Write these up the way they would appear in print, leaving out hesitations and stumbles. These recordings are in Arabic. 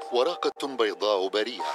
ورقة بيضاء بريئة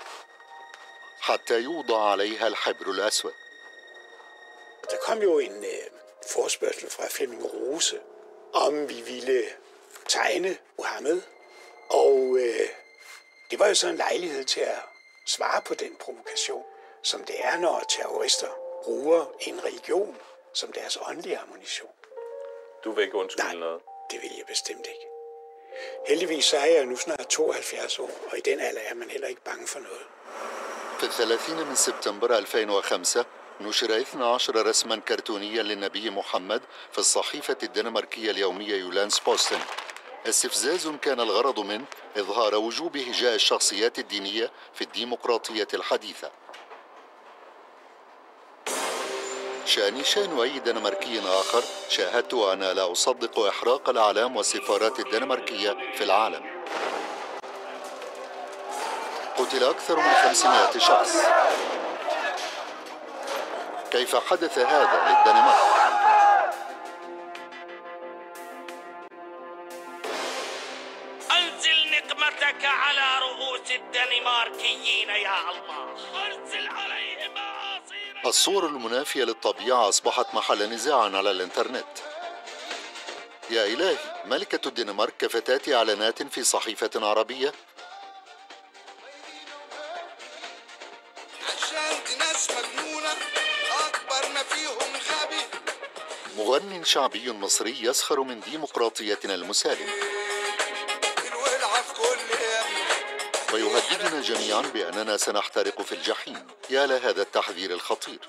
حتى يوضع عليها الحبر الأسود. Der kom jo en forespørgsel fra Flemming Rose, om vi ville tegne Muhammed, og det var jo så en lejlighed til at svare på den provokation, som det er, når terrorister bruger en religion som deres åndelige ammunition. Du vil ikke undskylde noget? Det vil jeg bestemt ikke. Heldigvis så er jeg nu snart 72 år, og i den alder er man heller ikke bange for noget. في 30 من سبتمبر 2005 نشر 12 رسما كرتونيا للنبي محمد في الصحيفة الدنماركية اليومية يولانس بوستن. استفزاز كان الغرض منه إظهار وجوب هجاء الشخصيات الدينية في الديمقراطية الحديثة. شأن أي دنماركي آخر، شاهدت وأنا لا أصدق إحراق الأعلام والسفارات الدنماركية في العالم. قتل أكثر من 500 شخص. كيف حدث هذا للدنمارك؟ أنزل نقمتك على رؤوس الدنماركيين يا الله، أرسل عليهم أعاصير. الصور المنافية للطبيعة أصبحت محل نزاع على الإنترنت. يا إلهي، ملكة الدنمارك كفتاة إعلانات في صحيفة عربية؟ مغنٍ شعبي مصري يسخر من ديمقراطيتنا المسالمة ويهددنا جميعا بأننا سنحترق في الجحيم. يا لهذا التحذير الخطير.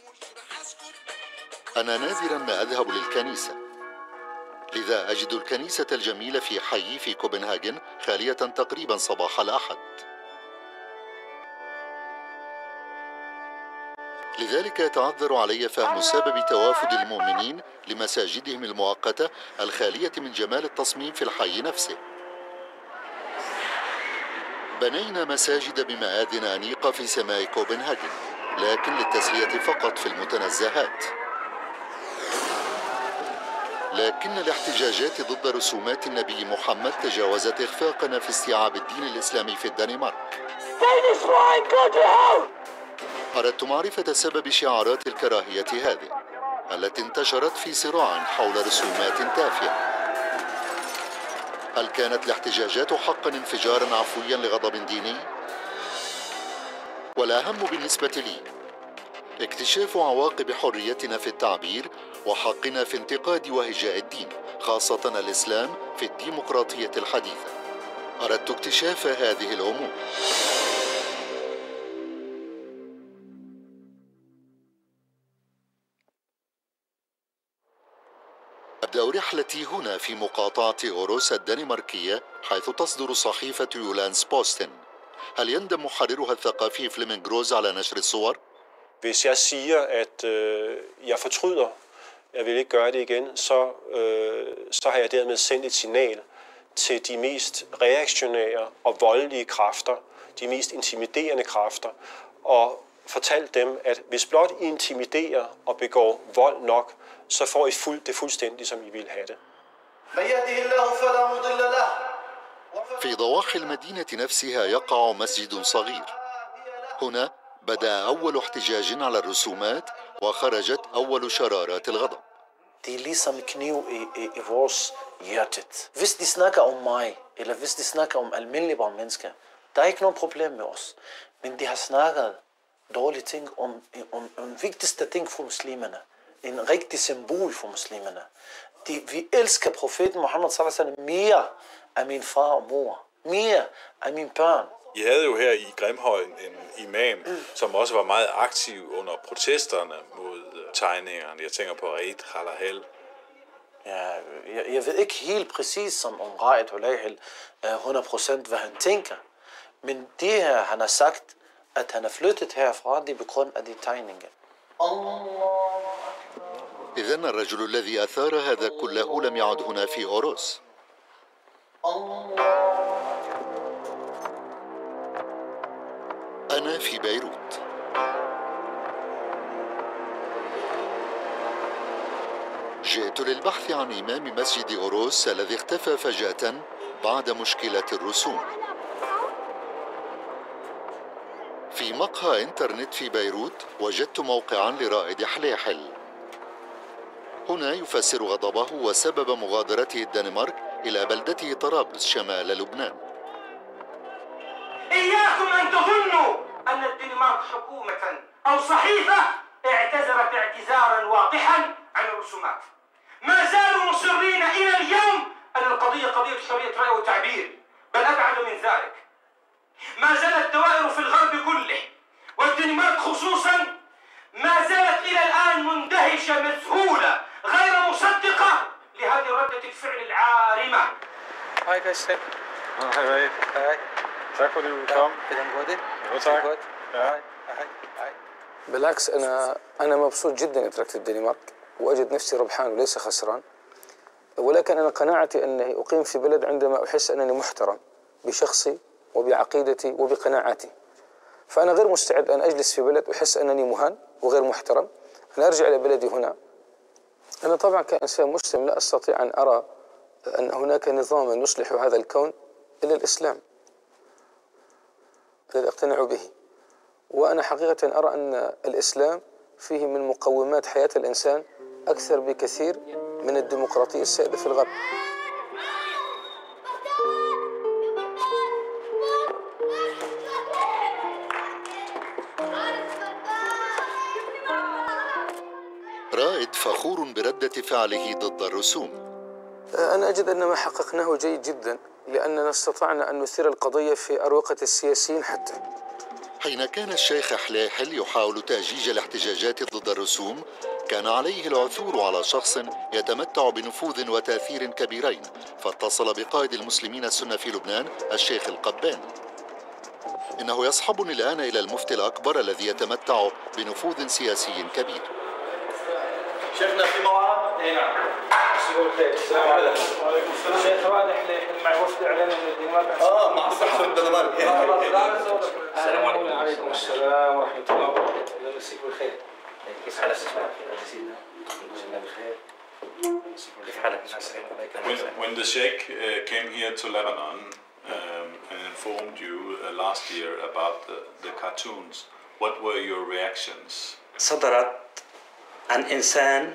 أنا نادرا ما أذهب للكنيسة، لذا أجد الكنيسة الجميلة في حيي في كوبنهاجن خالية تقريبا صباح الأحد. لذلك يتعذر علي فهم سبب توافد المؤمنين لمساجدهم المؤقتة الخالية من جمال التصميم في الحي نفسه. بنينا مساجد بمآذن أنيقة في سماء كوبنهاجن، لكن للتسلية فقط في المتنزهات. لكن الاحتجاجات ضد رسومات النبي محمد تجاوزت إخفاقنا في استيعاب الدين الإسلامي في الدنمارك. أردت معرفة سبب شعارات الكراهية هذه التي انتشرت في صراع حول رسومات تافهة. هل كانت الاحتجاجات حقا انفجارا عفويا لغضب ديني؟ والأهم بالنسبة لي اكتشاف عواقب حريتنا في التعبير وحقنا في انتقاد وهجاء الدين، خاصة الإسلام في الديمقراطية الحديثة. أردت اكتشاف هذه الأمور. أبدأ رحلتي هنا في مقاطعة أوروس الدنماركية، حيث تصدر صحيفة يولانس بوستن. هل يندم محررها الثقافي فليمنج روز على نشر الصور؟ Hvis jeg siger, at jeg fortryder, jeg vil ikke gøre det igen, så har jeg dermed sendt et signal til de mest reaktionære og voldelige kræfter, de mest intimiderende kræfter, og fortalt dem, at hvis blot I intimiderer og begår vold nok, så får I det fuldstændig, som I vil have det. في ضواحي المدينة نفسها يقع مسجد صغير. هنا بدأ أول احتجاج على الرسومات وخرجت أول شرارات الغضب. Det er ligesom kniv i vores hjertet. Hvis de snakker om mig, eller hvis de snakker om almindelige mennesker, der er ikke noget problem med os. Men de har snakket dårlige ting om en vigtigste ting for muslimerne. En rigtig symbol for muslimerne. Vi elsker profeten Muhammed sallallahu alaihi wasallam mere af min far og mor. Mere af mine børn. I havde jo her i Grimhøjen en imam, som også var meget aktiv under protesterne mod tegningerne. Jeg tænker på Raed Halahel. Ja, jeg ved ikke helt præcis om Raed Halahel 100% hvad han tænker. Men det her, han har sagt, at han er flyttet herfra, det er på grund af de tegninger. إذن الرجل الذي أثار هذا كله لم يعد هنا في أوروس. أنا في بيروت. جئت للبحث عن إمام مسجد أوروس الذي اختفى فجأة بعد مشكلة الرسوم. مقهى إنترنت في بيروت وجدت موقعاً لرائد حليحل. هنا يفسر غضبه وسبب مغادرته الدنمارك إلى بلدته طرابلس شمال لبنان. إياكم أن تظنوا أن الدنمارك حكومة أو صحيفة اعتذرت اعتذارا واضحا عن الرسومات. ما زالوا مصرين إلى اليوم أن القضية قضية حرية رأي وتعبير، بل أبعد من ذلك. ما زالت الدوائر في الغرب كله والدنمارك خصوصا ما زالت إلى الآن مندهشة مذهولة غير مصدقة لهذه ردة الفعل العارمة. Hej Christian. Hej. Hej. Tak fordi du kom. Jo, tak. بالعكس أنا مبسوط جدا إني تركت الدنمارك وأجد نفسي ربحان وليس خسران، ولكن أنا قناعتي أني أقيم في بلد عندما أحس أنني محترم بشخصي وبعقيدتي وبقناعاتي. فأنا غير مستعد أن أجلس في بلد أحس أنني مهان وغير محترم. أنا أرجع إلى بلدي هنا. أنا طبعا كإنسان مسلم لا أستطيع أن أرى أن هناك نظاما يصلح هذا الكون إلا الإسلام الذي أقتنع به. وأنا حقيقة أرى أن الإسلام فيه من مقومات حياة الإنسان أكثر بكثير من الديمقراطية السائدة في الغرب. رائد فخور بردة فعله ضد الرسوم. أنا أجد أن ما حققناه جيد جدا، لأننا استطعنا أن نثير القضية في أروقة السياسيين حتى. حين كان الشيخ حليحل يحاول تأجيج الاحتجاجات ضد الرسوم، كان عليه العثور على شخص يتمتع بنفوذ وتأثير كبيرين، فاتصل بقائد المسلمين السنة في لبنان الشيخ القباني. إنه يصحبني الآن إلى المفتي الأكبر الذي يتمتع بنفوذ سياسي كبير. شيخنا في موعد؟ اي نعم. السلام عليكم. وعليكم السلام. شيخ رائد حليحل مع وفد اعلامي من الدنمارك. مع الصحافه الدنمارك. السلام عليكم. وعليكم السلام ورحمه الله وبركاته. الله يمسيك بالخير. كيف حالك سيدنا؟ كنا بخير. كيف حالك؟ When the Sheikh came here to Lebanon and informed you last year about the cartoons, what were your reactions? صدرت عن إنسان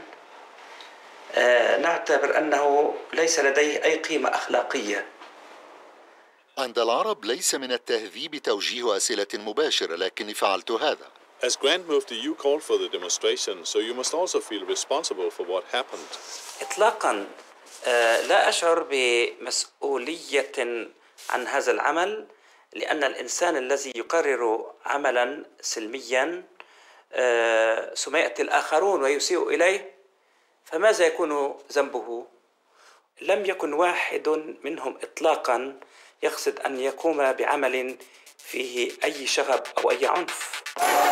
نعتبر أنه ليس لديه أي قيمة أخلاقية. عند العرب ليس من التهذيب توجيه أسئلة مباشرة، لكني فعلت هذا. As Grand Mufti, you called for the demonstration, so you must also feel responsible for what happened. إطلاقا لا أشعر بمسؤولية عن هذا العمل، لأن الإنسان الذي يقرر عملا سلميا ثم يأتي الآخرون ويسيء إليه، فماذا يكون ذنبه؟ لم يكن واحد منهم إطلاقا يقصد أن يقوم بعمل فيه أي شغب أو أي عنف.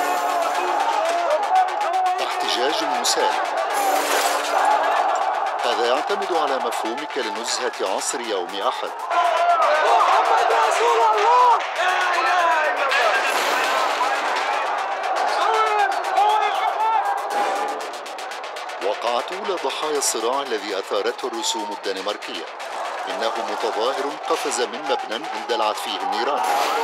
احتجاج مسالم، هذا يعتمد على مفهومك لنزهة عصر يوم أحد. محمد رسول الله، لا إله إلا الله. وقعت أولى ضحايا الصراع الذي أثارته الرسوم الدنماركية. إنه متظاهر قفز من مبنى اندلعت فيه النيران.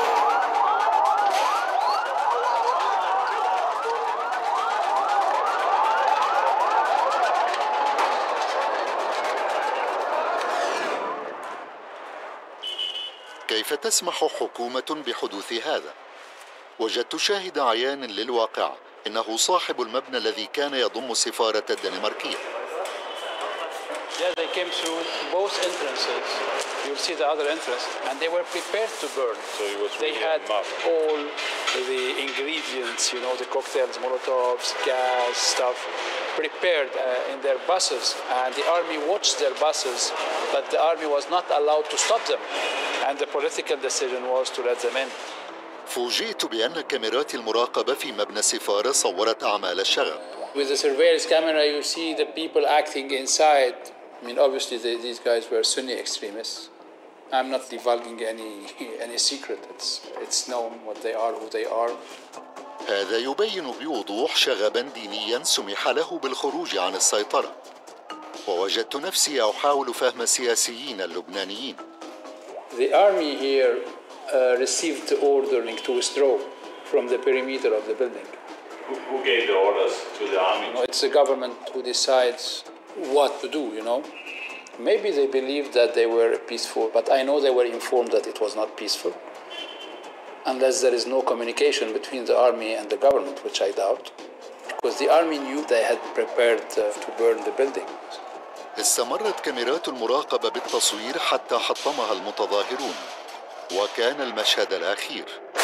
كيف تسمح حكومة بحدوث هذا؟ وجدت شاهد عيان للواقع. إنه صاحب المبنى الذي كان يضم السفارة الدنماركية. Yeah, they came through both entrances. You'll see the other entrance, and they were prepared to burn. So it was they had all the ingredients, you know, the cocktails, Molotovs, gas, stuff, prepared in their buses, and the army watched their buses, but the army was not allowed to stop them, and the political decision was to let them in. فوجئت بأن كاميرات المراقبة في مبنى السفارة صورت أعمال الشغب. With the surveillance camera, you see the people acting inside. I mean, obviously, these guys were Sunni extremists. I'm not divulging any secret. It's known what they are, who they are. هذا يبين بوضوح شغبا دينيا سمح له بالخروج عن السيطرة. ووجدت نفسي أحاول فهم السياسيين اللبنانيين. The army here received the ordering to withdraw, from the perimeter of the building. Who gave the orders to the army? It's the government who decides what to do, you know. Maybe they believed that they were peaceful, but I know they were informed that it was not peaceful. Unless there is no communication between the army and the government, which I doubt. Because the army knew they had prepared to burn the building. استمرت كاميرات المراقبة بالتصوير حتى حطمها المتظاهرون، وكان المشهد الأخير.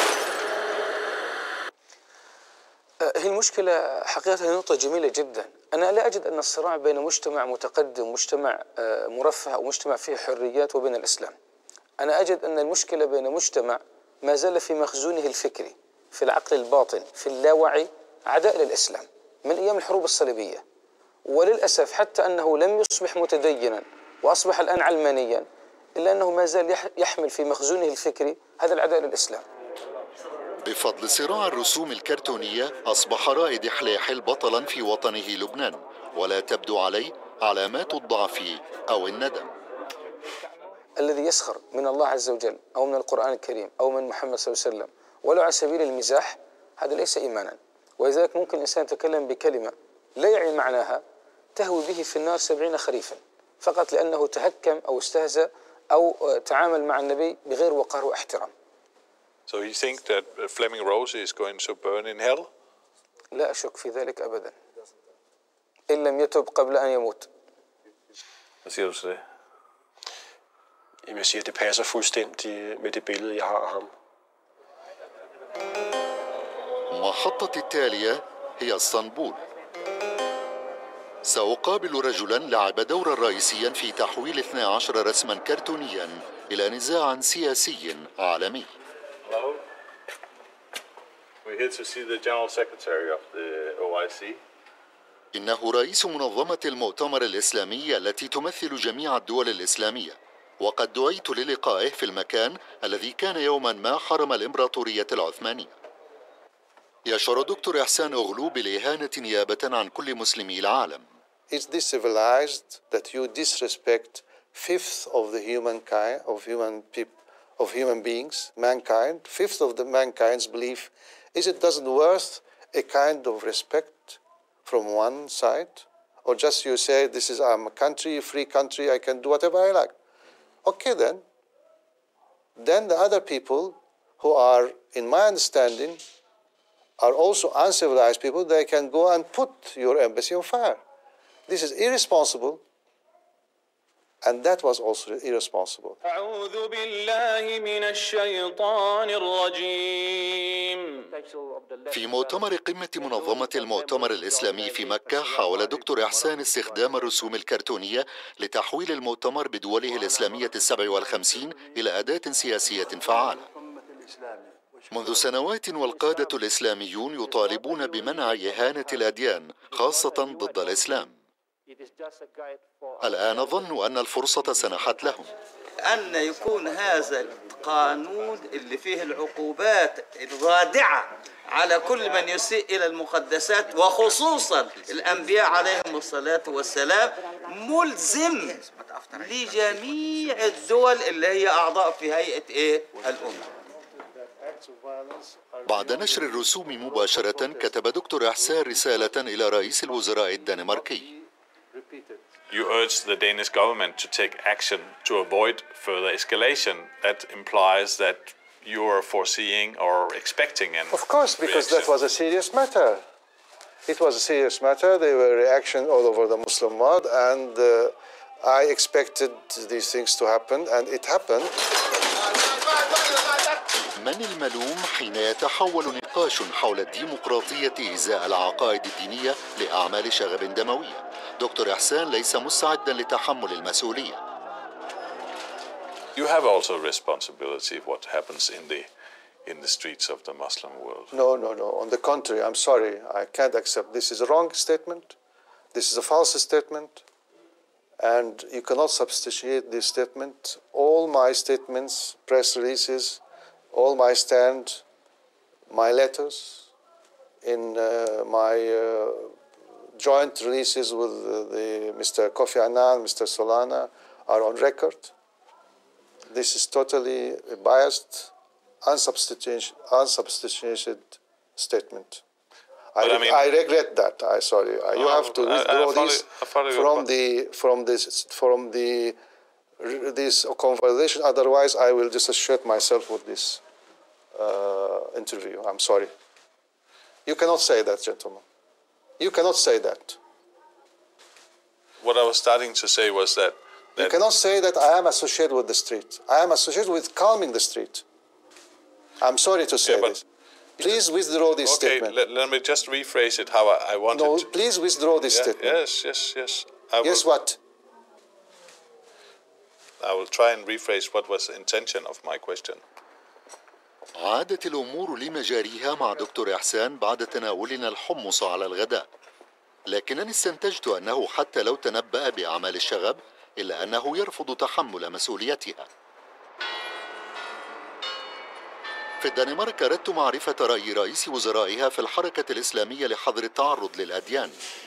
هي المشكلة حقيقة نقطة جميلة جدا. أنا لا أجد أن الصراع بين مجتمع متقدم، مجتمع مرفه ومجتمع فيه حريات وبين الإسلام. أنا أجد أن المشكلة بين مجتمع ما زال في مخزونه الفكري، في العقل الباطن، في اللاوعي، عداء للإسلام من أيام الحروب الصليبية. وللأسف حتى أنه لم يصبح متدينا وأصبح الآن علمانيا، إلا أنه ما زال يحمل في مخزونه الفكري هذا العداء للإسلام. بفضل صراع الرسوم الكرتونية أصبح رائد حليحل بطلا في وطنه لبنان، ولا تبدو عليه علامات الضعف أو الندم. الذي يسخر من الله عز وجل أو من القرآن الكريم أو من محمد صلى الله عليه وسلم ولو على سبيل المزاح، هذا ليس إيمانا. ولذلك ممكن الإنسان يتكلم بكلمة لا يعي معناها تهوي به في النار 70 خريفا فقط لأنه تهكم أو استهزأ أو تعامل مع النبي بغير وقار واحترام. So you think that Fleming Rose is going to burn in hell? لا أشك في ذلك أبدا إن لم يتب قبل أن يموت. Hvad siger du til det? Jamen, jeg siger, at det passer fuldstændig med det billede, jeg har af ham. محطتي التالية هي اسطنبول. سأقابل رجلا لعب دورا رئيسيا في تحويل 12 رسما كرتونيا إلى نزاع سياسي عالمي. Hello. We're here to see the General Secretary of the OIC. إنه رئيس منظمة المؤتمر الإسلامي التي تمثل جميع الدول الإسلامية، وقد دعيت للقائه في المكان الذي كان يوما ما حرم الإمبراطورية العثمانية. يشعر دكتور إحسان أغلو بالإهانة نيابة عن كل مسلمي العالم. Is this civilized that you disrespect fifth of the humankind, of human beings, mankind, fifth of the mankind's belief? Is it doesn't worth a kind of respect from one side? Or just you say, this is I'm a country, a free country, I can do whatever I like. Okay then. Then the other people who are, in my understanding, are also uncivilized people, they can go and put your embassy on fire. This is irresponsible, and that was also irresponsible. أعوذ بالله من الشيطان الرجيم. في مؤتمر قمة منظمة المؤتمر الإسلامي في مكة، حاول دكتور إحسان استخدام الرسوم الكرتونية لتحويل المؤتمر بدوله الإسلامية 57 إلى أداة سياسية فعالة. منذ سنوات والقادة الإسلاميون يطالبون بمنع إهانة الأديان، خاصة ضد الإسلام. الآن ظنوا أن الفرصة سنحت لهم. أن يكون هذا القانون اللي فيه العقوبات الرادعة على كل من يسيء إلى المقدسات وخصوصا الأنبياء عليهم الصلاة والسلام ملزم لجميع الدول اللي هي أعضاء في هيئة الأمم. بعد نشر الرسوم مباشرة، كتب دكتور إحسان رسالة إلى رئيس الوزراء الدنماركي. You urge the Danish government to take action to avoid further escalation. That implies that you are foreseeing or expecting an Of course, because reaction. that was a serious matter. It was a serious matter. There were reactions all over the Muslim world, and I expected these things to happen, and it happened. من الملوم حين يتحول نقاش حول الديمقراطية إزاء العقائد الدينية لأعمال شغب دموية؟ دكتور إحسان ليس مستعدا لتحمل المسؤولية. You have also a responsibility of what happens in the streets of the Muslim world. No. On the contrary, I'm sorry. I can't accept. This is a wrong statement. This is a false statement. And you cannot substantiate this statement. All my statements, press releases, all my stand, my letters, in my joint releases with Mr. Kofi Annan, Mr. Solana, are on record. This is totally biased unsubstantiated statement. I regret that. Sorry. You have to withdraw this conversation. Otherwise, I will disassociate myself with this interview. I'm sorry. You cannot say that, gentlemen. You cannot say that. What I was starting to say was that you cannot say that I am associated with the street. I am associated with calming the street. I'm sorry to say this. Please withdraw this statement. Let me just rephrase it how I wanted. No, please withdraw this statement. Yes. Yes, what? I will try and rephrase what was the intention of my question. عادت الأمور لمجاريها مع دكتور إحسان بعد تناولنا الحمص على الغداء، لكنني استنتجت أنه حتى لو تنبأ بأعمال الشغب إلا أنه يرفض تحمل مسؤوليتها. في الدنمارك أردت معرفة رأي رئيس وزرائها في الحركة الإسلامية لحظر التعرض للأديان.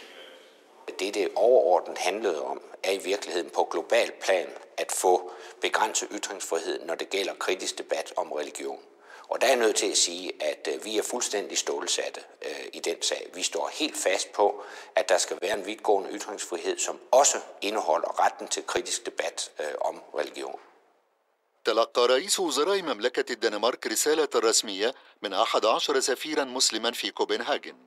Det overordnet handlede om, er i virkeligheden på global plan at få begrænset ytringsfrihed, når det gælder kritisk debat om religion. Og der er jeg nødt til at sige, at vi er fuldstændig stålsatte i den sag. Vi står helt fast på, at der skal være en vidtgående ytringsfrihed, som også indeholder retten til kritisk debat om religion. تلقى رئيس وزراء مملكة الدنمارك رسالة رسمية من 11 سفيرا مسلما في كوبنهاجن،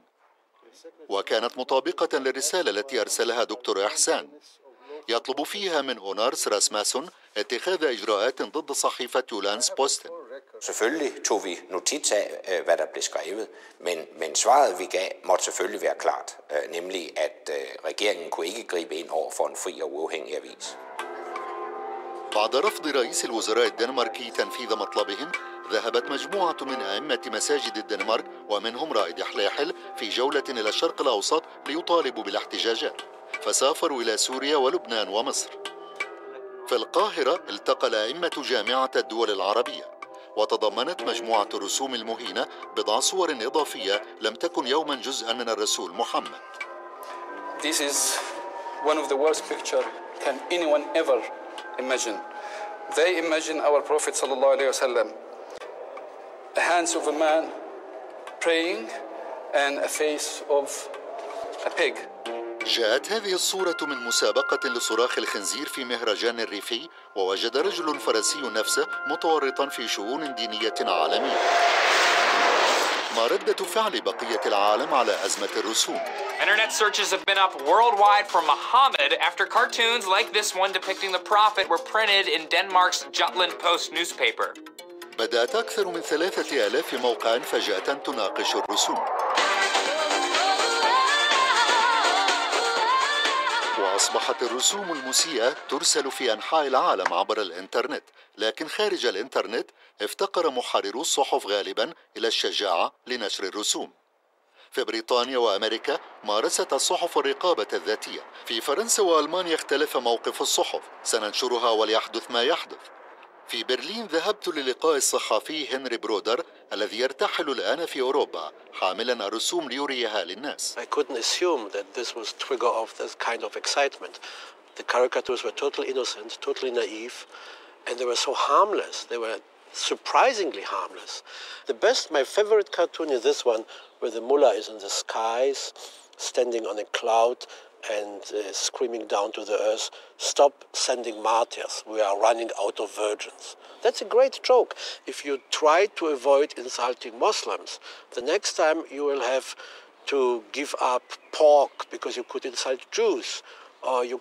وكانت مطابقة للرسالة التي أرسلها دكتور إحسان يطلب فيها من أونارس راسماسون اتخاذ إجراءات ضد صحيفة يولانس بوستن. Selvfølgelig tog vi notits af, hvad der blev skrevet, men svaret vi gav måtte selvfølgelig være klart, nemlig at regeringen kunne ikke gribe ind over for en fri og uafhængig avis. بعد رفض رئيس الوزراء الدنماركي تنفيذ مطلبهم، ذهبت مجموعة من أئمة مساجد الدنمارك ومنهم رائد حلاحل في جولة إلى الشرق الأوسط ليطالبوا بالاحتجاجات، فسافروا إلى سوريا ولبنان ومصر. في القاهرة التقى الأئمة جامعة الدول العربية، وتضمنت مجموعة الرسوم المهينة بضع صور إضافية لم تكن يوما جزءا من الرسول محمد. This is one of the worst pictures can anyone ever imagine. They imagine our Prophet sallallahu alaihi wasallam, the hands of a man praying and a face of a pig. جاءت هذه الصورة من مسابقة لصراخ الخنزير في مهرجان الريفي، ووجد رجل فرنسي نفسه متورطا في شؤون دينية عالمية. ما ردة فعل بقية العالم على أزمة الرسوم؟ Internet searches have been up worldwide for Muhammad after cartoons like this one depicting the prophet were printed in Denmark's Jutland Post newspaper. بدأت أكثر من 3000 موقع فجأة تناقش الرسوم. وأصبحت الرسوم المسيئة ترسل في أنحاء العالم عبر الإنترنت، لكن خارج الإنترنت افتقر محررو الصحف غالبا إلى الشجاعة لنشر الرسوم. في بريطانيا وأمريكا مارست الصحف الرقابة الذاتية. في فرنسا وألمانيا اختلف موقف الصحف، سننشرها وليحدث ما يحدث. في برلين ذهبت للقاء الصحفي هنري برودر الذي يرتحل الآن في أوروبا حاملا الرسوم ليريها للناس. I couldn't assume that this was trigger of this kind of excitement. The caricatures were totally innocent, totally naive, and they were so harmless. They were surprisingly harmless. My favorite cartoon is this one, where the mullah is in the skies, standing on a cloud and screaming down to the earth, "Stop sending martyrs, we are running out of virgins." That's a great joke. If you try to avoid insulting Muslims, the next time you will have to give up pork because you could insult Jews, or you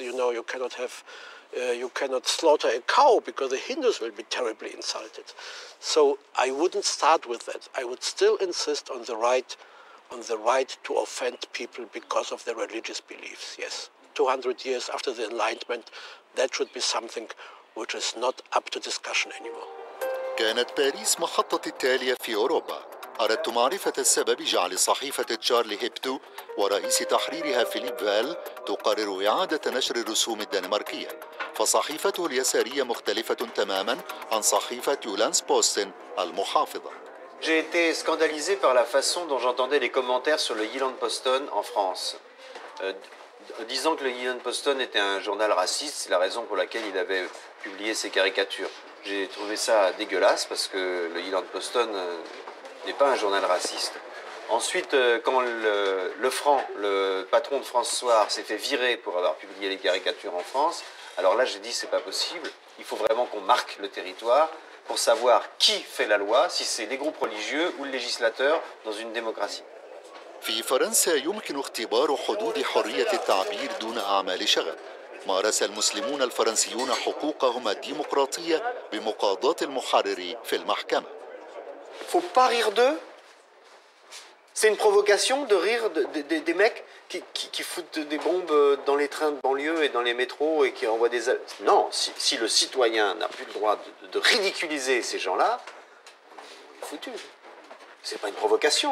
cannot slaughter a cow because the Hindus will be terribly insulted. So I wouldn't start with that. I would still insist on the right to offend people because of their religious beliefs, yes. 200 years after the Enlightenment, that should be something which is not up to discussion anymore. كانت باريس محطتي التالية في أوروبا. أردت معرفة السبب جعل صحيفة تشارلي هيبدو ورئيس تحريرها فيليب فال تقرر إعادة نشر الرسوم الدنماركية، فصحيفته اليسارية مختلفة تماما عن صحيفة يولانس بوستن المحافظة. J'ai été scandalisé par la façon dont j'entendais les commentaires sur le Jyllands-Posten en France. Disant que le Jyllands-Posten était un journal raciste, c'est la raison pour laquelle il avait publié ces caricatures. J'ai trouvé ça dégueulasse parce que le Yilhand Poston n'est pas un journal raciste. Ensuite, quand le Franc, le patron de France Soir, s'est fait virer pour avoir publié les caricatures en France, alors là j'ai dit c'est pas possible, il faut vraiment qu'on marque le territoire pour savoir qui fait la loi, si c'est les groupes religieux ou le législateur dans une démocratie. في فرنسا يمكن اختبار حدود حرية التعبير دون أعمال شغب. مارس المسلمون الفرنسيون حقوقهم الديمقراطية بمقاضاة المحرر في المحكمة. Faut pas rire d'eux. C'est une provocation de rire des mecs qui foutent des bombes dans les trains de banlieue et dans les métros et qui envoient des... Non, si le citoyen n'a plus le droit de ridiculiser ces gens-là, foutu. C'est pas une provocation,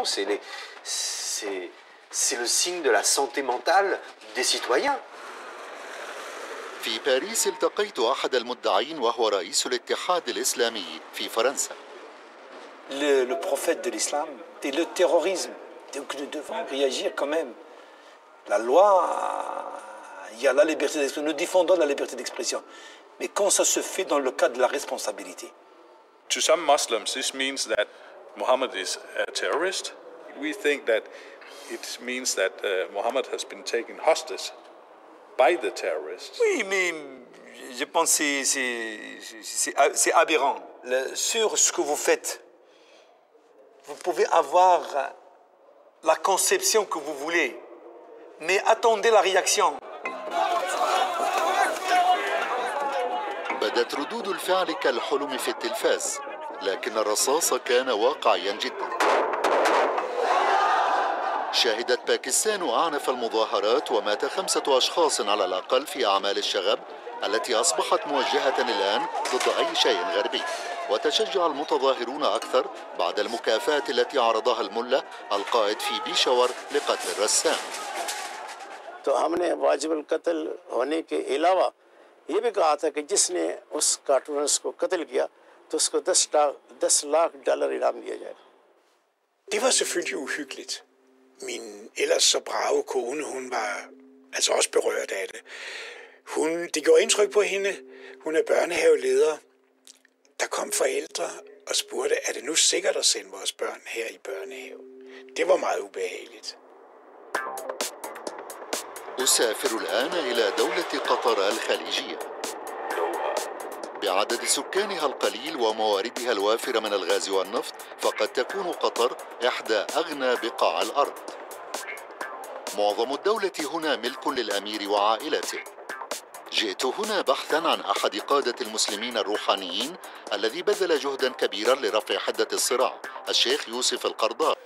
c'est le signe de la santé mentale des citoyens. في باريس التقيت أحد المدعين وهو رئيس الاتحاد الإسلامي في فرنسا. Le prophète de l'islam et le terrorisme. Donc nous devons réagir quand même. La loi, il y a la liberté d'expression. Nous défendons la liberté d'expression. Mais quand ça se fait dans le cadre de la responsabilité. To some Muslims, this means that Muhammad is a terrorist. We think that it means that Muhammad has been taken hostage by the terrorists. Oui, mais je pense que c'est aberrant. Sur ce que vous faites, vous pouvez avoir la conception que vous voulez, mais attendez la réaction. بدت ردود الفعل كالحلم في التلفاز، لكن الرصاص كان واقعيا جدا. شهدت باكستان أعنف المظاهرات ومات 5 أشخاص على الأقل في أعمال الشغب التي أصبحت موجهة الآن ضد أي شيء غربي، وتشجع المتظاهرون أكثر بعد المكافأة التي عرضها الملا القائد في بيشاور لقتل الرسام. तो हमने वाजिबुल कत्ल होने के अलावा ये भी कहा था कि जिसने उस कार्टूनिस्ट को कत्ल किया तो उसको $10 लाख इनाम दिया जाएगा. Det var selvfølgelig uhyggeligt. Min ellers så brave kone, hun var altså også berørt af det. Det gjorde indtryk på hende. Hun er børnehaveleder. Der kom forældre og spurgte, er det nu sikkert at sende vores børn her i børnehave? Det var meget ubehageligt. أسافر الآن إلى دولة قطر الخليجية. بعدد سكانها القليل ومواردها الوافرة من الغاز والنفط، فقد تكون قطر إحدى أغنى بقاع الأرض. معظم الدولة هنا ملك للأمير وعائلته. جئت هنا بحثاً عن أحد قادة المسلمين الروحانيين الذي بذل جهداً كبيراً لرفع حدة الصراع، الشيخ يوسف القرضاوي.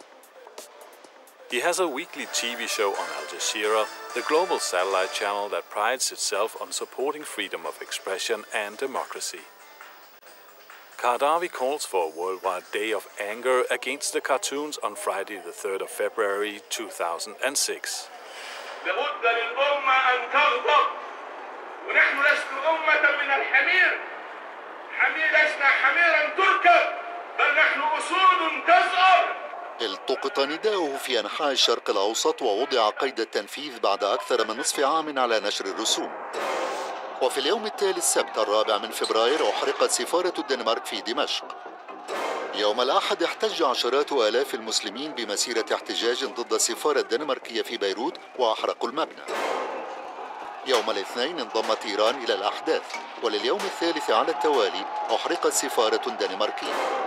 He has a weekly TV show on Al Jazeera, the global satellite channel that prides itself on supporting freedom of expression and democracy. Qardawi calls for a worldwide day of anger against the cartoons on Friday the 3rd of February 2006. لابد للأمة أن تغضب ونحن لسنا أمة من الحمير لسنا حميرا تركب بل نحن أسود تزأر. التقط نداؤه في أنحاء الشرق الأوسط ووضع قيد التنفيذ بعد أكثر من نصف عام على نشر الرسوم. وفي اليوم التالي السبت 4 فبراير أحرقت سفارة الدنمارك في دمشق. يوم الأحد احتج عشرات آلاف المسلمين بمسيرة احتجاج ضد السفارة الدنماركية في بيروت وأحرقوا المبنى. يوم الاثنين انضمت إيران إلى الأحداث، ولليوم الثالث على التوالي أحرقت سفارة دنماركية.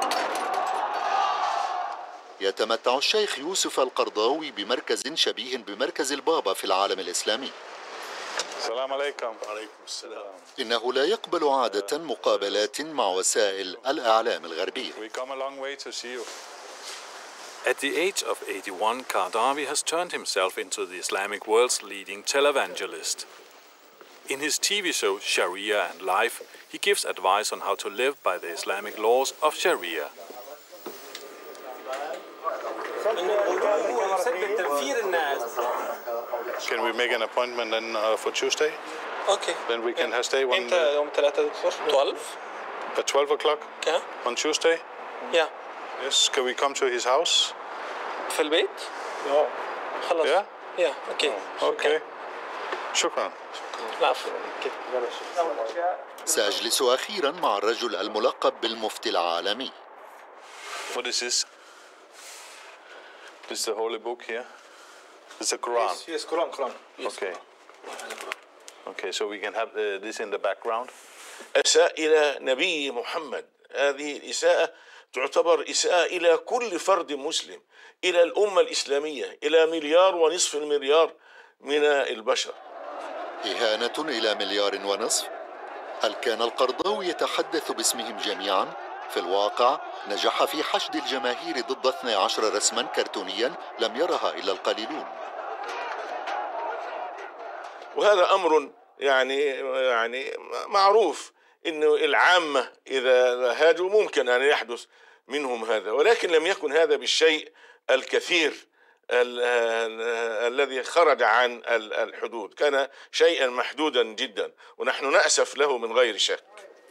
يتمتع الشيخ يوسف القرضاوي بمركز شبيه بمركز البابا في العالم الإسلامي. السلام عليكم. وعليكم السلام. إنه لا يقبل عادة مقابلات مع وسائل الإعلام الغربية. At the age of 81, Qardawi has turned himself into the Islamic world's leading televangelist. In his TV show Sharia and Life, he gives advice on how to live by the Islamic laws of Sharia. Can we make an appointment then for Tuesday? Okay. Then we can stay one. امتى يوم 3 دكتور؟ 12. At 12 o'clock? Yeah. On Tuesday? Yeah. Yes. Can we come to his house? في البيت؟ خلاص. Yeah? Yeah. Okay. Okay. شكرا. سأجلس أخيرا مع الرجل الملقب بالمفتي العالمي. What is this? This is the holy book here? It's a Quran? Yes, Quran. Yes. Okay. Okay, so we can have this in the background. أساء إلى نبي محمد. هذه الإساءة تعتبر إساءة إلى كل فرد مسلم، إلى الأمة الإسلامية، إلى 1.5 مليار من البشر. إهانة إلى 1.5 مليار؟ هل كان القرضاوي يتحدث باسمهم جميعا؟ في الواقع نجح في حشد الجماهير ضد 12 رسما كرتونيا لم يرها إلا القليلون. وهذا أمر يعني معروف إنه العامة إذا هاجوا ممكن أن يحدث منهم هذا، ولكن لم يكن هذا بالشيء الكثير الذي خرج عن الحدود، كان شيئا محدودا جدا ونحن نأسف له من غير شك.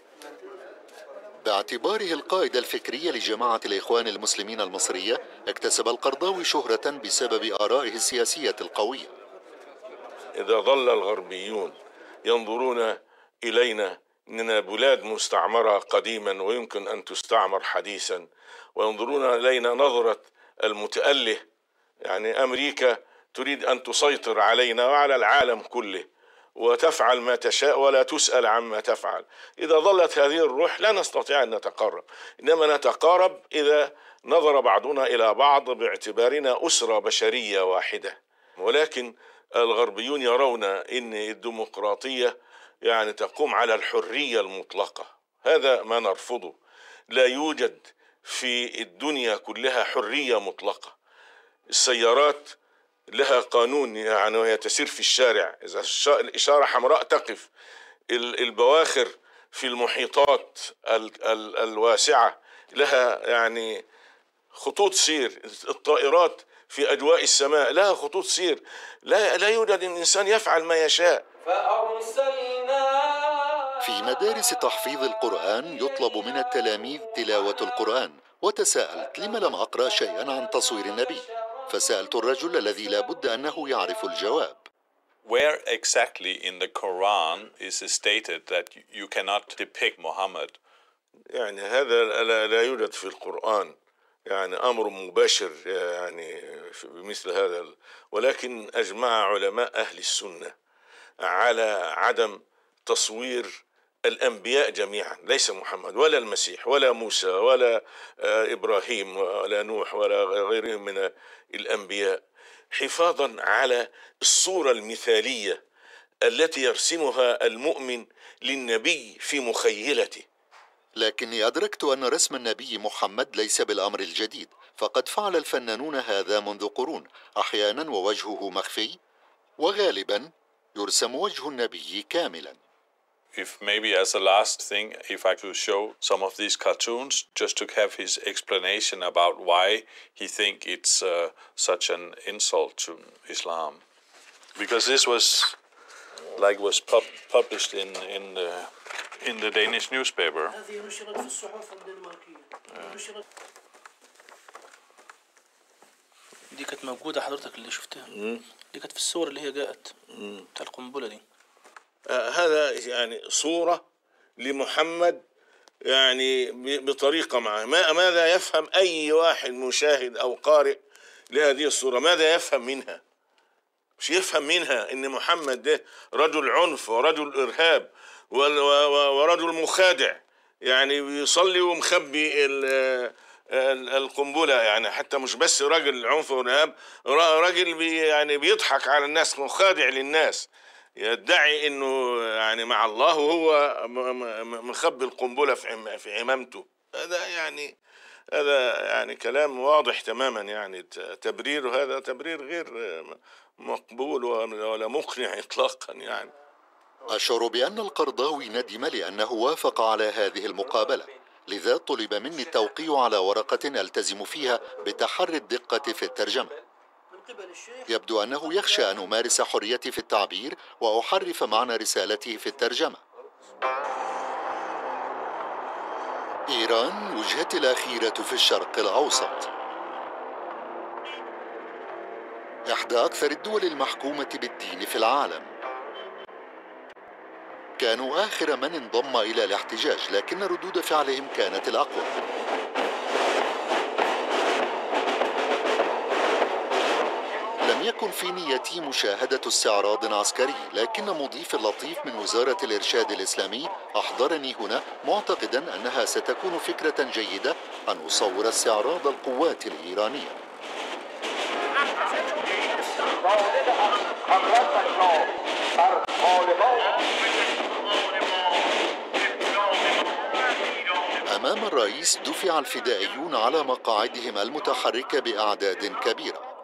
باعتباره القائد الفكري لجماعة الإخوان المسلمين المصرية، اكتسب القرضاوي شهرة بسبب آرائه السياسية القوية. إذا ظل الغربيون ينظرون إلينا إننا بلاد مستعمرة قديما ويمكن أن تستعمر حديثا، وينظرون إلينا نظرة المتأله، يعني أمريكا تريد أن تسيطر علينا وعلى العالم كله وتفعل ما تشاء ولا تسأل عما تفعل. إذا ظلت هذه الروح لا نستطيع أن نتقرب، إنما نتقارب إذا نظر بعضنا إلى بعض باعتبارنا أسرة بشرية واحدة. ولكن الغربيون يرون إن الديمقراطية يعني تقوم على الحرية المطلقة، هذا ما نرفضه. لا يوجد في الدنيا كلها حرية مطلقة. السيارات لها قانون، يعني وهي تسير في الشارع إذا الإشارة حمراء تقف. البواخر في المحيطات الواسعة لها يعني خطوط سير. الطائرات في أجواء السماء لها خطوط سير. لا يوجد إنسان يفعل ما يشاء. في مدارس تحفيظ القرآن يطلب من التلاميذ تلاوة القرآن، وتساءلت لم لم أقرأ شيئا عن تصوير النبي، فسألت الرجل الذي لا بد أنه يعرف الجواب. Where exactly in the Quran is it stated that you cannot depict Muhammad? يعني هذا لا يوجد في القرآن، يعني أمر مباشر يعني بمثل هذا، ولكن أجمع علماء أهل السنة على عدم تصوير الأنبياء جميعا، ليس محمد ولا المسيح ولا موسى ولا إبراهيم ولا نوح ولا غيرهم من الأنبياء، حفاظا على الصورة المثالية التي يرسمها المؤمن للنبي في مخيلته. لكني أدركت أن رسم النبي محمد ليس بالأمر الجديد، فقد فعل الفنانون هذا منذ قرون، أحيانا ووجهه مخفي، وغالبا يرسم وجه النبي كاملا. If maybe as a last thing, if I could show some of these cartoons, just to have his explanation about why he think it's such an insult to Islam, because this was published in the Danish newspaper. دي كانت موجودة حضرتك اللي شفتها، دي كانت في الصور اللي هي جاءت بتاع القنبلة دي. هذا يعني صورة لمحمد يعني بطريقة معه. ماذا يفهم أي واحد مشاهد أو قارئ لهذه الصورة؟ ماذا يفهم منها؟ مش يفهم منها إن محمد ده رجل عنف ورجل إرهاب ورجل مخادع، يعني بيصلي ومخبي القنبلة، يعني حتى مش بس راجل عنف وإرهاب، راجل يعني بيضحك على الناس، مخادع للناس، يدعي انه يعني مع الله وهو مخبي القنبله في عمامته. هذا يعني كلام واضح تماما، يعني تبرير، هذا تبرير غير مقبول ولا مقنع اطلاقا. يعني أشعر بأن القرضاوي ندم لأنه وافق على هذه المقابلة، لذا طلب مني التوقيع على ورقة ألتزم فيها بتحري الدقة في الترجمة. يبدو أنه يخشى أن أمارس حريتي في التعبير وأحرف معنى رسالته في الترجمة. إيران وجهتي الأخيرة في الشرق الأوسط، إحدى أكثر الدول المحكومة بالدين في العالم. كانوا آخر من انضم إلى الاحتجاج، لكن ردود فعلهم كانت الأقوى. لم يكن في نيتي مشاهدة استعراض عسكري، لكن مضيف اللطيف من وزارة الإرشاد الإسلامي أحضرني هنا معتقدا أنها ستكون فكرة جيدة أن أصور استعراض القوات الإيرانية. أمام الرئيس دفع الفدائيون على مقاعدهم المتحركة بأعداد كبيرة.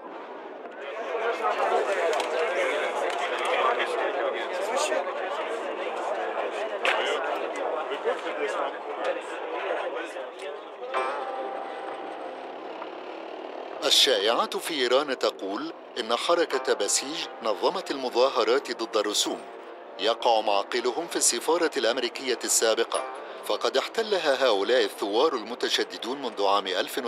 الشائعات في إيران تقول إن حركة بسيج نظمت المظاهرات ضد الرسوم، يقع معقلهم في السفارة الأمريكية السابقة، فقد احتلها هؤلاء الثوار المتشددون منذ عام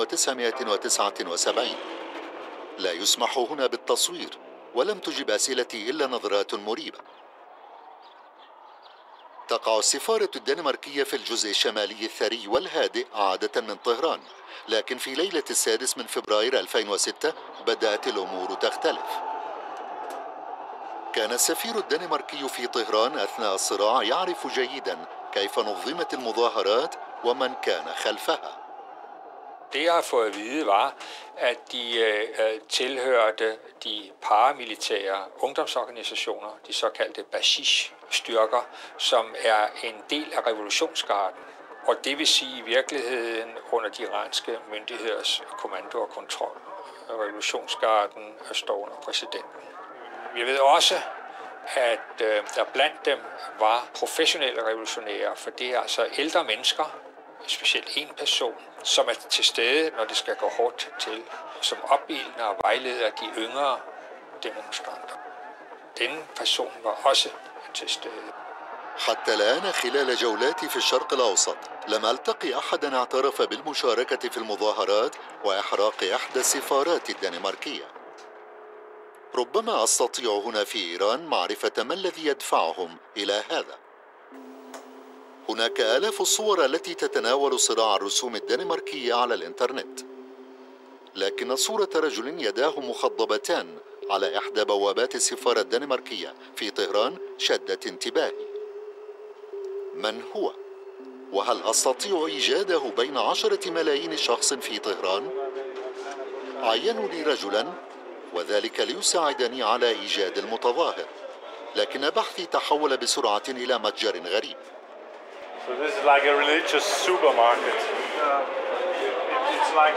1979. لا يسمح هنا بالتصوير، ولم تجب أسئلتي إلا نظرات مريبة. تقع السفارة الدنماركية في الجزء الشمالي الثري والهادئ عادة من طهران، لكن في ليلة 6 فبراير 2006 بدأت الأمور تختلف. كان السفير الدنماركي في طهران أثناء الصراع يعرف جيدا كيف نظمت المظاهرات ومن كان خلفها. Det jeg har fået at vide var, at de tilhørte de paramilitære ungdomsorganisationer, de såkaldte Basij-styrker, som er en del af revolutionsgarden. Og det vil sige i virkeligheden under de iranske myndigheders kommando og kontrol. Revolutionsgarden står under præsidenten. Jeg ved også, at der blandt dem var professionelle revolutionære, for det er altså ældre mennesker, specielt en person, som er til stede, når det skal gå hårdt til, som opildner og vejleder de yngre demonstranter. Denne person var også til stede. حتى الآن خلال جولاتي في الشرق الأوسط لم ألتقي أحدا اعترف بالمشاركة في المظاهرات وإحراق إحدى السفارات الدنماركية. ربما أستطيع هنا في إيران معرفة ما الذي يدفعهم إلى هذا. هناك آلاف الصور التي تتناول صراع الرسوم الدنماركية على الإنترنت، لكن صورة رجل يداه مخضبتان على إحدى بوابات السفارة الدنماركية في طهران شدت انتباهي. من هو؟ وهل أستطيع إيجاده بين 10 ملايين شخص في طهران؟ عينوا لي رجلا، وذلك ليساعدني على إيجاد المتظاهر، لكن بحثي تحول بسرعة إلى متجر غريب. So this is like a religious supermarket. It's like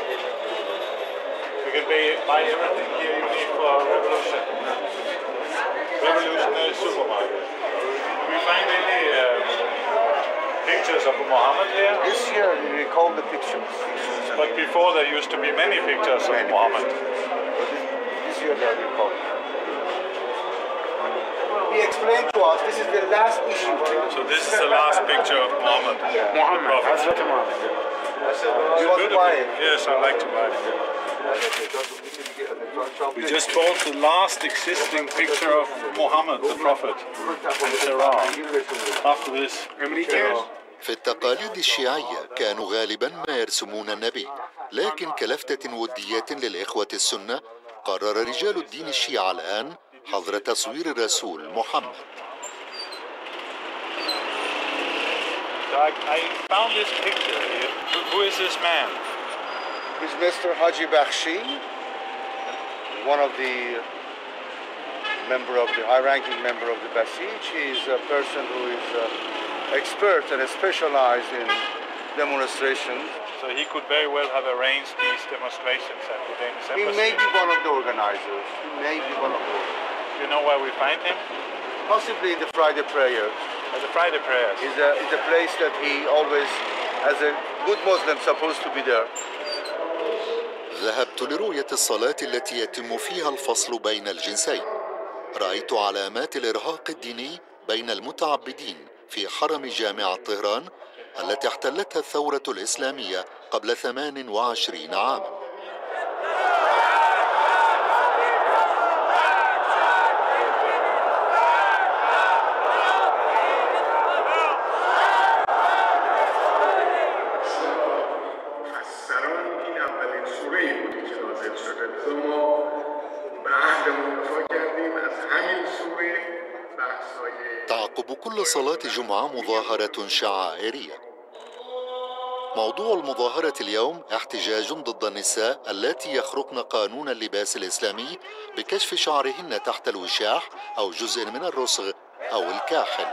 you can buy everything here you need for a revolution. Revolutionary supermarket. We find any pictures of Muhammad here? This year we recall the pictures. But before there used to be many pictures of Muhammad. This year they are recalled. He explained to us this is the last issue. So this is the last picture of Muhammad. Muhammad, Hazrat Muhammad. You want to buy it? Yes, I'd like to buy it. We just bought the last existing picture of Muhammad, the Prophet, in Tehran. After this, في التقاليد الشيعية كانوا غالبا ما يرسمون النبي، لكن كلفتة ودية للإخوة السنة قرر رجال الدين الشيعة الآن حظر تصوير الرسول محمد. I found this picture here. Who is this man? He's Mr. Haji Bakhshi, one of the high-ranking member of the Basij. He's a person who is expert and specialized in demonstrations. So he could very well have arranged these demonstrations at the Danish embassy. He may be one of the organizers. He may be one of the organizers. You know where we find him? Possibly in the Friday prayers. At the Friday prayers. It's a place that he always, as a good Muslim, supposed to be there. ذهبت لرؤية الصلاة التي يتم فيها الفصل بين الجنسين. رأيت علامات الإرهاق الديني بين المتعبدين في حرم جامعة طهران التي احتلتها الثورة الإسلامية قبل 28 عاما. تعقب كل صلاة جمعة مظاهرة شعائرية. موضوع المظاهرة اليوم احتجاج ضد النساء اللاتي يخرقن قانون اللباس الإسلامي بكشف شعرهن تحت الوشاح أو جزء من الرسغ أو الكاحل.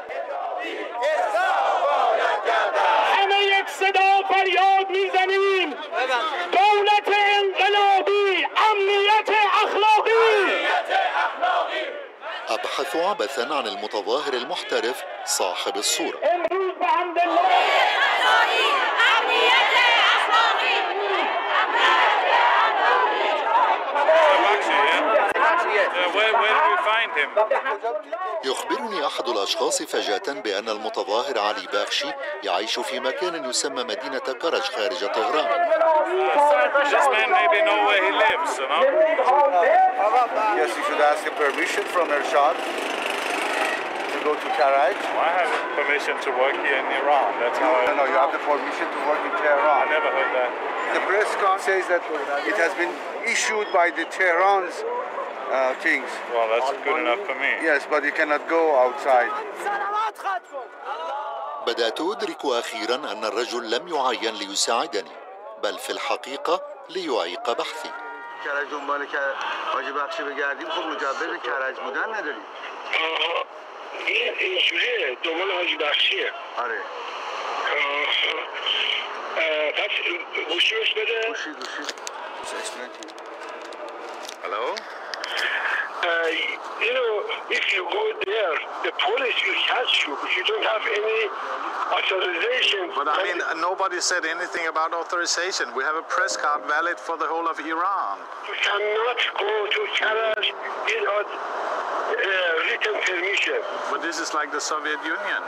همه یک صدا فریاد میزنیم دولت انقلابی امنیت اخلاقی. أبحث عبثا عن المتظاهر المحترف صاحب الصورة. يخبرني أحد الأشخاص فجأة بأن المتظاهر علي باخشي يعيش في مكان يسمى مدينة كرج خارج طهران. Yes, you should ask a permission from Ershad to go to Karaj. I have permission to work here in Iran. That's how No, you have the permission to work in Tehran. I never heard that. The press con says that it has been issued by the Tehran's kings. Well, that's good enough for me. Yes, but you cannot go outside. بدأت أدرك أخيرا أن الرجل لم يعين ليساعدني، بل في الحقيقة ليعيق بحثي. کرج دنبال حاجی بخشی بگردیم خب مجوز کرج بودن نداریم. این اینجوریه دنبال حاجی بخشیه. آره. پس گوشی بهش بده. گوشی. Hello? You know, if you go there, the police will catch you if you don't have any authorization. But I mean, nobody said anything about authorization. We have a press card valid for the whole of Iran. You cannot go to Karaj without written permission. But this is like the Soviet Union.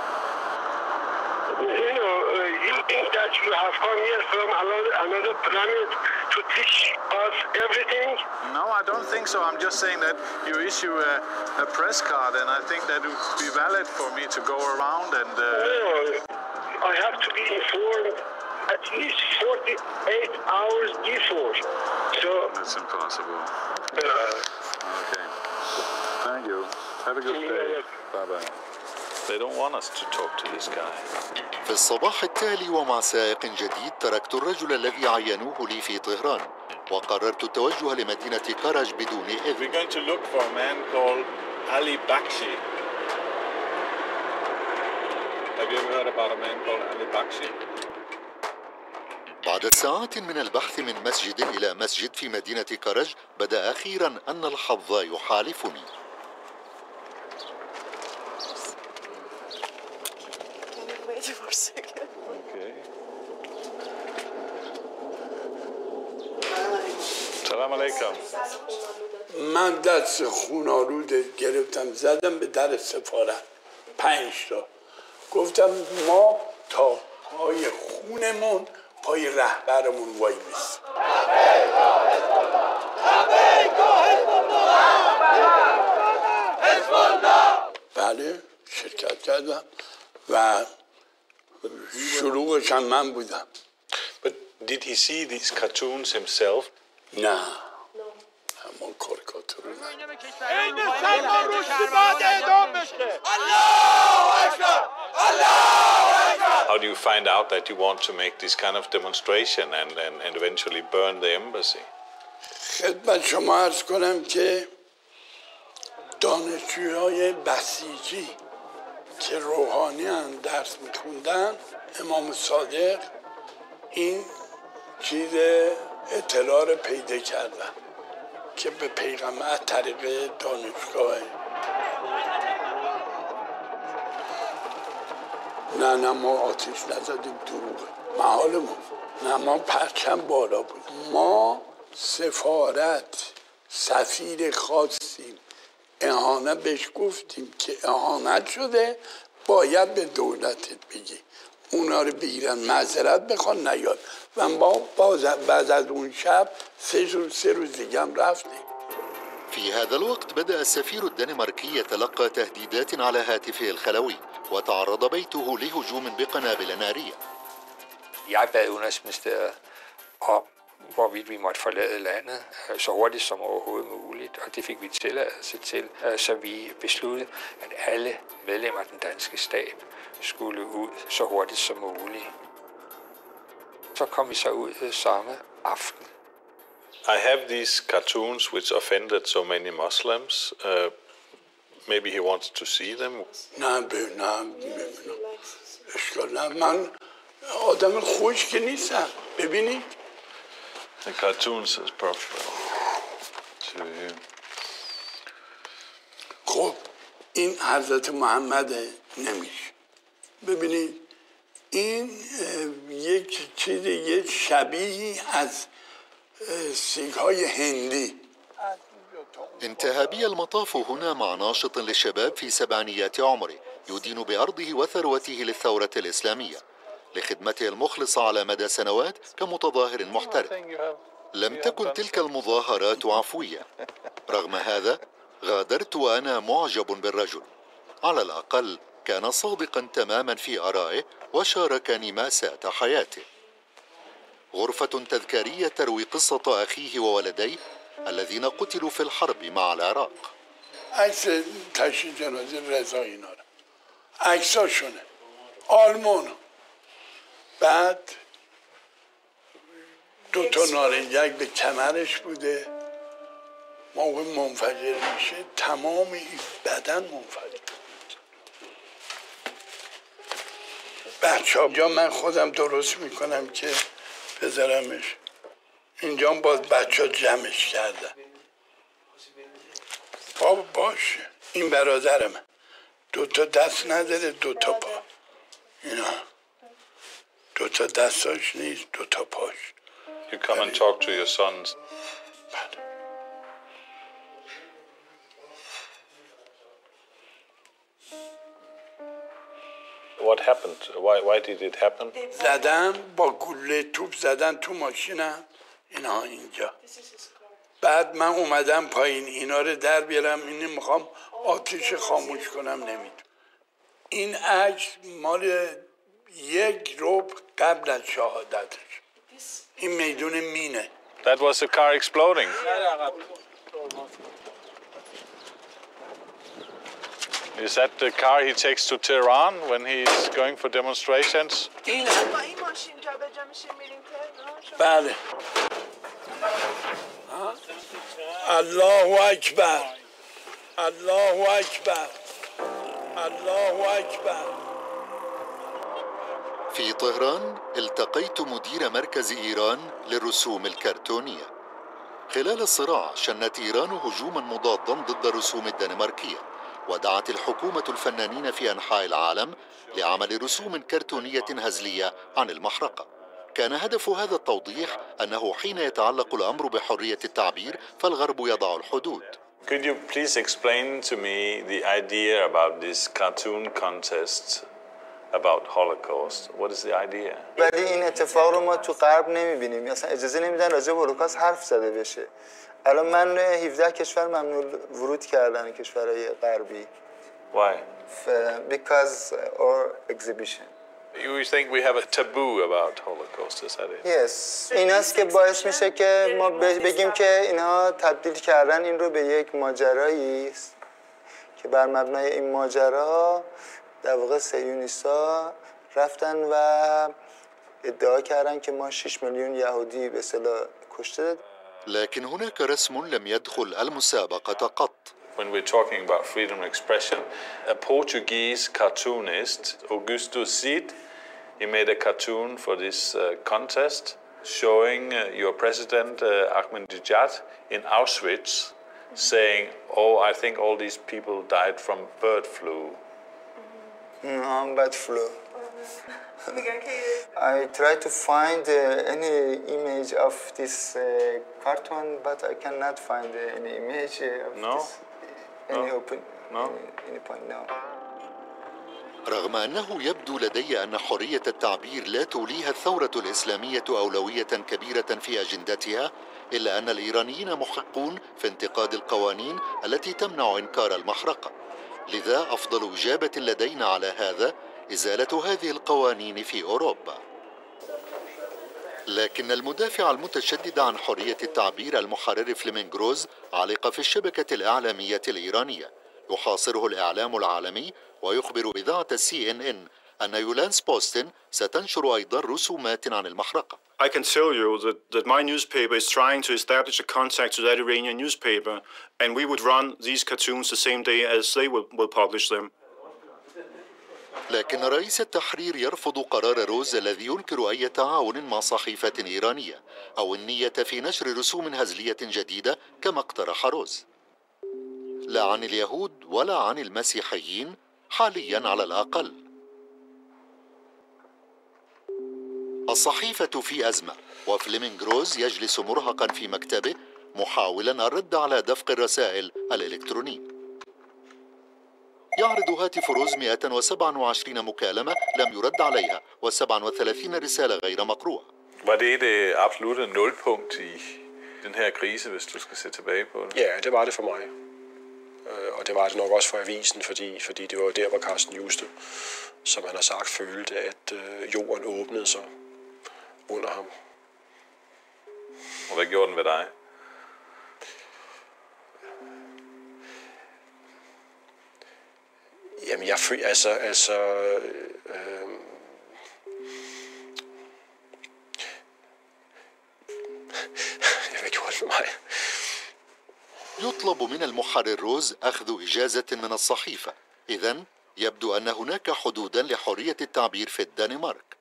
You know, you think that you have come here from another planet to teach us everything? No, I don't think so. I'm just saying that you issue a press card, and I think that it would be valid for me to go around and... No, I have to be informed at least 48 hours before. So... That's impossible. Okay. Thank you. Have a good day. Bye-bye. They don't want us to talk to this guy. في الصباح التالي ومع سائق جديد تركت الرجل الذي عينوه لي في طهران وقررت التوجه لمدينة كرج بدون إذن. We're going to look for a man called Ali Bakshi. Have you ever heard about a man called Ali Bakshi? بعد ساعات من البحث من مسجد إلى مسجد في مدينة كرج بدأ أخيرا أن الحظ يحالفني. Okay. سلام علیکم. من دست خون‌آلود گرفتم زدم به در سفارت 5 تا گفتم ما تا پای خونمون پای رهبرمون وای میستیم. بله شرکت کردم و شروعش هم من بودم. But did he see these cartoons himself? نه همون کاریکاتور نه. این سلمان رشدی باید اعدام بشه. How do you find out that you want to make this kind of demonstration and eventually burn the embassy? خدمت شما عرض کنم که دانشجوهای بسیجی که روحانیان درس میخوندن امام صادق این چیز اطلاع رو پیدا کردن که به پیغمبر طریق دانشگاه نه ما آتش نزدیم دروغه محالمون نه ما پرچم بالا بود ما سفارت سفیر خواستیم اهانت بهش گفتیم که اهانت شده باید به دولتت بگی اونا رو بگیرن معذرت بخوان نیاد و ما بعد از اون شب 3 روز دیگه هم رفتیم. في هذا الوقت بدأ السفير الدنماركي يتلقى تهديدات على هاتفه الخلوي وتعرض بيته لهجوم بقنابل نارية. Jeg bad Udenrigsministeriet om hvorvidt vi måtte forlade landet så hurtigt som overhovedet muligt, og det fik vi tilladelse til, så vi besluttede, at alle medlemmer af den danske stab skulle ud så hurtigt som muligt. Så kom vi så ud samme aften. I have these cartoons which offended so many Muslims. Maybe he wants to see them. من آدم خوش که نیستم. ببینید. The cartoons is perfect to him. خب این حضرت محمد نمیشه. ببینید این یک چیز یه شبیه از سیگ‌های هندی. انتهى بي المطاف هنا مع ناشط للشباب في سبعينيات عمره يدين بأرضه وثروته للثورة الإسلامية لخدمته المخلصة على مدى سنوات كمتظاهر محترف. لم تكن تلك المظاهرات عفوية. رغم هذا غادرت وأنا معجب بالرجل. على الأقل كان صادقا تماما في آرائه وشاركني مأساة حياته. غرفة تذكارية تروي قصة أخيه وولديه الذين قتلوا في الحرب مع العراق. عکس تشییع جنازه رضا اینا رو عکساشونه آلمان. بعد دو تا نارنجک به کمرش بوده. موقع منفجر میشه تمام این بدن منفجر. بچه ها من خودم درست میکنم که بذارمش اینجا. باز بچه ها جمعش کردن. بابا باشه این برادرم دو تا دست نداره دو تا پا. اینا دو تا دستاش نیست دو تا پاش. You come and talk to your sons. What happened? Why did it happen? زدم با گوله توپ زدن تو ماشینم اینا اینجا. بعد من اومدم پایین اینا رو در بیارم. اینو میخوام آتیش خاموش کنم نمیدونم. این عکس مال یک ربع قبل از شهادتش. این میدون مینه. That was the car exploding. Is that the car he takes to Tehran when he's going for demonstrations? بله. الله اکبر. الله اکبر. الله اکبر. في طهران التقيت مدير مركز إيران للرسوم الكرتونية. خلال الصراع شنت إيران هجوما مضادا ضد الرسوم الدنماركية، ودعت الحكومة الفنانين في أنحاء العالم لعمل رسوم كرتونية هزلية عن المحرقة. كان هدف هذا التوضيح أنه حين يتعلق الأمر بحرية التعبير فالغرب يضع الحدود. Could you please explain to me the idea about this cartoon contest about Holocaust? What is the idea? ولی این اتفاق رو ما تو غرب نمی‌بینیم. مثلا اجازه نمیدن راجع به هولوکاست حرف زده بشه. الان من 17 کشور ممنوع ورود کردن کشورهای غربی. Why? Because our exhibition. You think we have a taboo about Holocaust, is that it? Yes. این است که باعث میشه که ما بگیم که اینها تبدیل کردن این رو به یک ماجرایی که بر مبنای این ماجرا در واقع صهیونیست‌ها رفتن و ادعا کردن که ما 6 میلیون یهودی به اصطلاح کشته. لكن هناك رسم لم يدخل المسابقة قط. When we're talking about freedom of expression, a Portuguese cartoonist, Augusto Cid, he made a cartoon for this contest showing your president, Ahmadinejad, in Auschwitz, saying, oh, I think all these people died from bird flu. No, bird flu. I try to find any image of this cartoon, but I cannot find any image of this. Any point, no. رغم أنه يبدو لدي أن حرية التعبير لا توليها الثورة الإسلامية أولوية كبيرة في أجندتها، إلا أن الإيرانيين محقون في انتقاد القوانين التي تمنع إنكار المحرقة. لذا أفضل إجابة لدينا على هذا إزالة هذه القوانين في أوروبا. لكن المدافع المتشدد عن حرية التعبير المحرر فليمنغروز علق في الشبكة الإعلامية الإيرانية، يحاصره الإعلام العالمي ويخبر إذاعة CNN أن يولانس بوستن ستنشر أيضا رسومات عن المحرقة. I can tell you that my newspaper is trying to establish a contact to that Iranian newspaper, and we would run these cartoons the same day as they will publish them. لكن رئيس التحرير يرفض قرار روز الذي ينكر أي تعاون مع صحيفة إيرانية أو النية في نشر رسوم هزلية جديدة كما اقترح روز. لا عن اليهود ولا عن المسيحيين حاليا على الأقل. الصحيفة في أزمة، وفليمنغروز يجلس مرهقا في مكتبه محاولا الرد على دفق الرسائل الإلكترونية. يعرض هاتف روز 127 مكالمة لم يرد عليها و37 رسالة غير مقروءة. Var det absolutte nulpunkt i den her krise, hvis du skal se tilbage på det? Ja, det var det for mig. Og det var det nok også for avisen, fordi det var der, hvor Carsten Juste, som han har sagt, følte, at jorden åbnede sig under ham. Og hvad gjorde den ved dig? Jamen, jeg føler hvad gjorde det for mig? يطلب من المحرر روز أخذ إجازة من الصحيفة. إذن يبدو أن هناك حدودا لحرية التعبير في الدنمارك.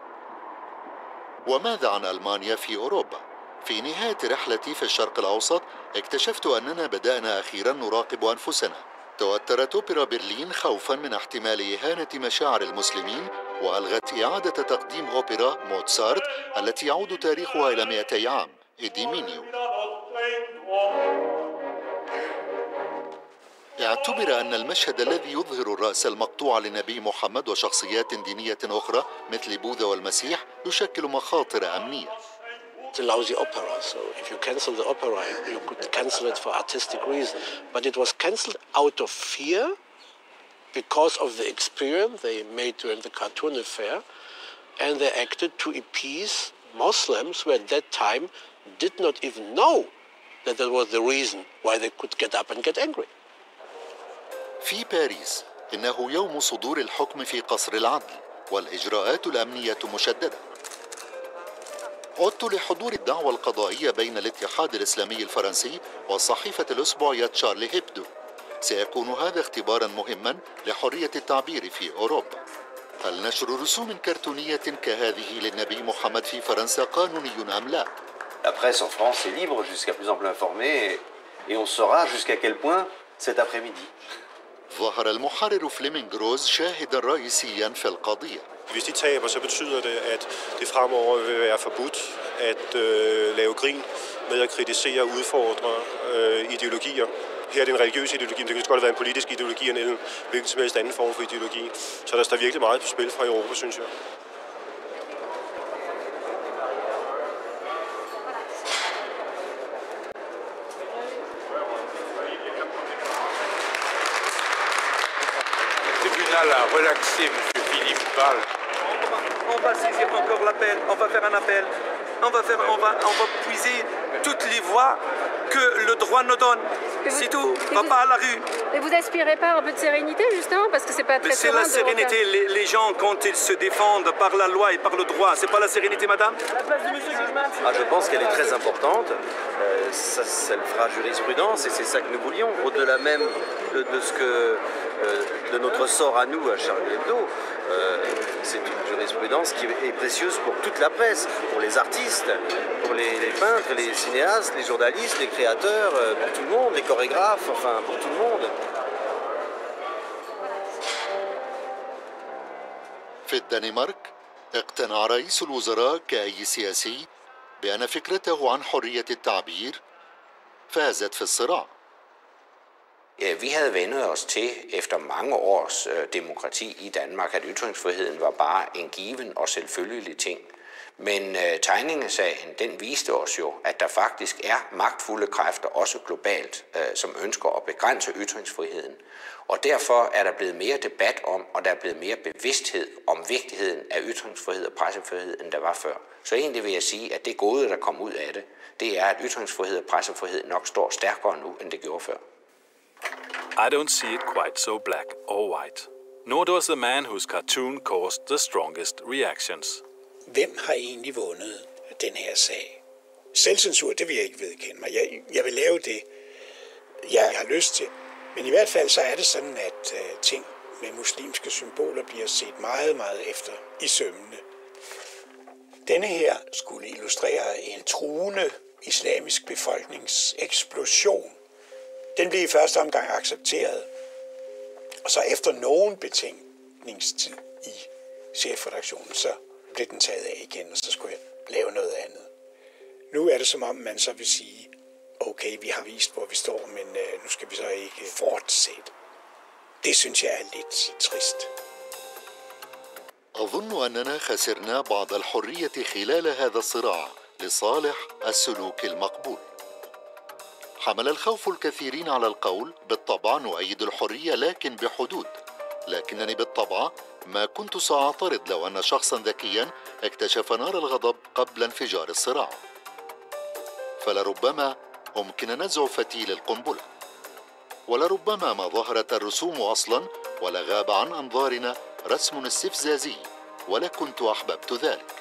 وماذا عن ألمانيا في أوروبا؟ في نهاية رحلتي في الشرق الأوسط اكتشفت أننا بدأنا أخيرا نراقب أنفسنا. توترت أوبرا برلين خوفا من احتمال إهانة مشاعر المسلمين، وألغت إعادة تقديم أوبرا موتسارت التي يعود تاريخها إلى 200 عام، إديمينيو. اعتبر أن المشهد الذي يظهر الرأس المقطوع للنبي محمد وشخصيات دينية أخرى مثل بوذا والمسيح يشكل مخاطر أمنية. It allows the opera, so if you cancel the opera, you could cancel it for artistic reasons. But it was cancelled out of fear because of the experience they made during the cartoon affair, and they acted to appease Muslims who at that time did not even know that that was the reason why they could get up and get angry. في باريس إنه يوم صدور الحكم في قصر العدل والإجراءات الأمنية مشددة. عدت لحضور الدعوى القضائية بين الاتحاد الإسلامي الفرنسي والصحيفة الأسبوعية تشارلي هيبدو. سيكون هذا اختبارا مهما لحرية التعبير في أوروبا. هل نشر رسوم كرتونية كهذه للنبي محمد في فرنسا قانوني أم لا؟ La presse en France est libre jusqu'à plus ample informé et on saura jusqu'à quel point cet après-midi. ظهر المحرر فليمنغروز شاهدا رئيسيا في القضية. Hvis de taber, så betyder det, at det fremover vil være forbudt at lave grin med at kritisere og udfordre ideologier. Her er det en religiøs ideologi, men det kan godt være en politisk ideologi eller en hvilken som helst anden form for ideologi. Så der står virkelig meget på spil fra Europa, synes jeg. Le tribunal a relaxé M. Philippe Ball. On va saisir encore l'appel, on va faire un appel, on va puiser toutes les voies que le droit nous donne. C'est tout, on va pas à la rue. Et vous aspirez pas un peu de sérénité justement parce que c'est pas très serein. C'est la sérénité, les gens quand ils se défendent par la loi et par le droit, c'est pas la sérénité, madame? Je pense qu'elle est très importante. Ça le fera jurisprudence et c'est ça que nous voulions, au-delà même de notre sort à nous, à Charlie Hebdo. C'est une jurisprudence qui est précieuse pour toute la presse, pour les artistes, pour les peintres, les cinéastes, les journalistes, les créateurs, pour tout le monde, les chorégraphes, enfin pour tout le monde. في الدنمارك اقتنع رئيس الوزراء كأي سياسي بأن فكرته عن حرية التعبير فازت في الصراع. Vi havde vendet os til efter mange års demokrati i Danmark, at ytringsfriheden var bare en given og selvfølgelig ting. Men tegningesagen, den viste os jo, at der faktisk er magtfulde kræfter, også globalt, som ønsker at begrænse ytringsfriheden. Og derfor er der blevet mere debat om, og der er blevet mere bevidsthed om vigtigheden af ytringsfrihed og pressefrihed, end der var før. Så egentlig vil jeg sige, at det gode, der kom ud af det, det er, at ytringsfrihed og pressefrihed nok står stærkere nu, end det gjorde før. I don't see it quite so black or white. Nor does the man whose cartoon caused the strongest reactions. Hvem har egentlig vundet den her sag? Selvcensur, det vil jeg ikke vedkende mig. Jeg vil lave det, jeg har lyst til. Men i hvert fald så er det sådan, at ting med muslimske symboler bliver set meget, meget efter i sømmene. Denne her skulle illustrere en truende islamisk befolkningseksplosion. Den blev i første omgang accepteret, og så efter nogen betænkningstid i chefredaktionen, så blev den taget af igen, og så skulle jeg lave noget andet. Nu er det som om, man så vil sige, okay, vi har vist, hvor vi står, men nu skal vi så ikke fortsætte. Det synes jeg er lidt trist. أظن أننا خسرنا بعض الحرية خلال هذا الصراع لصالح السلوك المقبول. حمل الخوف الكثيرين على القول بالطبع نؤيد الحرية لكن بحدود، لكنني بالطبع ما كنت سأعترض لو أن شخصا ذكيا اكتشف نار الغضب قبل انفجار الصراع. فلربما أمكن نزع فتيل القنبلة، ولربما ما ظهرت الرسوم أصلا ولا غاب عن أنظارنا رسم استفزازي، ولا كنت أحببت ذلك.